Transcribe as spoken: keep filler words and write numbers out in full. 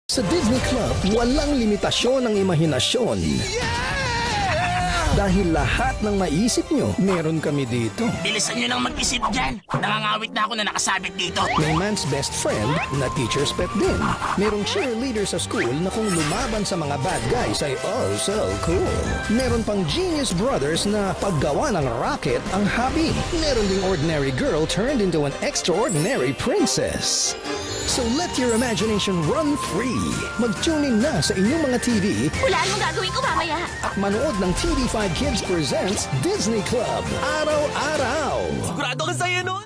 Sa Disney Club, walang limitasyon ng imahinasyon. Dahil lahat ng maisip nyo, meron kami dito. Bilisan nyo nang mag-isip dyan. Nangangawit na ako na nakasabit dito. May man's best friend na teacher's pet din. Merong cheerleader sa school na kung lumaban sa mga bad guys ay oh so cool. Meron pang genius brothers na paggawa ng rocket ang hobby. Meron ding ordinary girl turned into an extraordinary princess. So let your imagination run free. Mag-tune in na sa inyong mga T V. Wala mong gagawin ko mamaya. At manood ng T V five Kids presents Disney Club. Araw-araw. Sigurado ka sa'yo nun?